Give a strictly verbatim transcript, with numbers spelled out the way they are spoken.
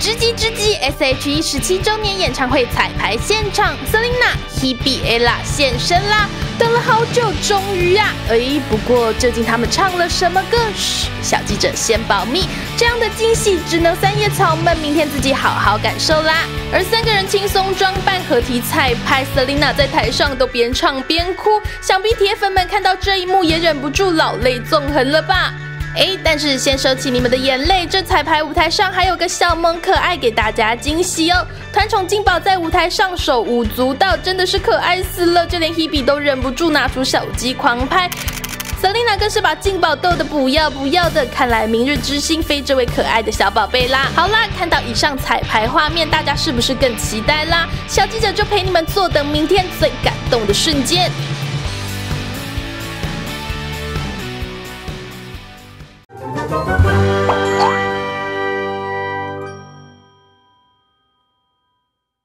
直击直击 S H E 十七周年演唱会彩排现场 ，Selina、Hebe、Ella 现身啦！等了好久，终于呀、啊！哎，不过究竟他们唱了什么歌？嘘，小记者先保密。这样的惊喜只能三叶草们明天自己好好感受啦。而三个人轻松装扮合体彩排 ，Selina 在台上都边唱边哭，想必铁粉们看到这一幕也忍不住老泪纵横了吧？哎，但是先收起你们的眼泪，这彩排舞台上还有个小萌可爱给大家惊喜哦！团宠金宝在舞台上手舞足蹈，真的是可爱死了，就连 Hebe 都忍不住拿出手机狂拍。Selina 更是把金宝逗得不要不要的，看来明日之星非这位可爱的小宝贝啦。好啦，看到以上彩排画面，大家是不是更期待啦？小记者就陪你们坐等明天最感动的瞬间。